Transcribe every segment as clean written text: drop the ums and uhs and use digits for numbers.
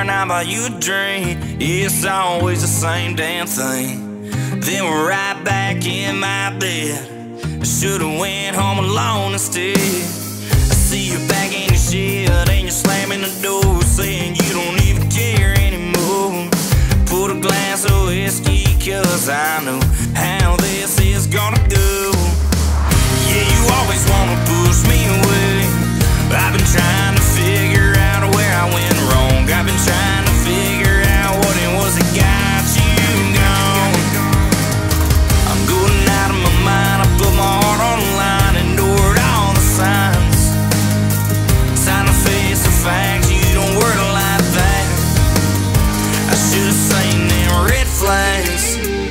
and I buy you a drink. It's always the same damn thing. Then we're right back in my bed. I should've went home alone instead. I see you back in your shed and you're slamming the door, saying you don't even care anymore. Put a glass of whiskey, cause I know how this is gonna go. Yeah, you always wanna push me away. I've been trying to figure out where I went wrong. I've been trying to figure out what it was that got you gone. I'm going out of my mind. I put my heart on the line, ignored all the signs. Time to face the facts. You don't work like that. I should've seen them red flags.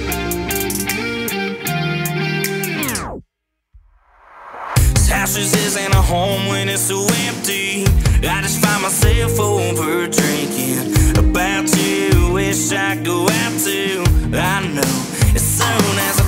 This house just isn't a home when it's so empty. I just find myself over drinking about you. Wish I'd go out too. I know as soon as